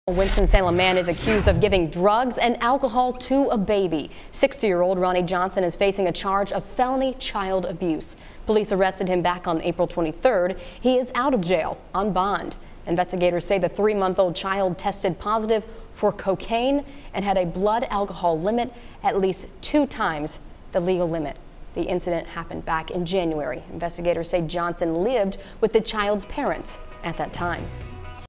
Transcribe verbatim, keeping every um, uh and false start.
A Winston-Salem man is accused of giving drugs and alcohol to a baby. sixty-year-old Ronnie Johnson is facing a charge of felony child abuse. Police arrested him back on April twenty-third. He is out of jail on bond. Investigators say the three-month-old child tested positive for cocaine and had a blood alcohol limit at least two times the legal limit. The incident happened back in January. Investigators say Johnson lived with the child's parents at that time.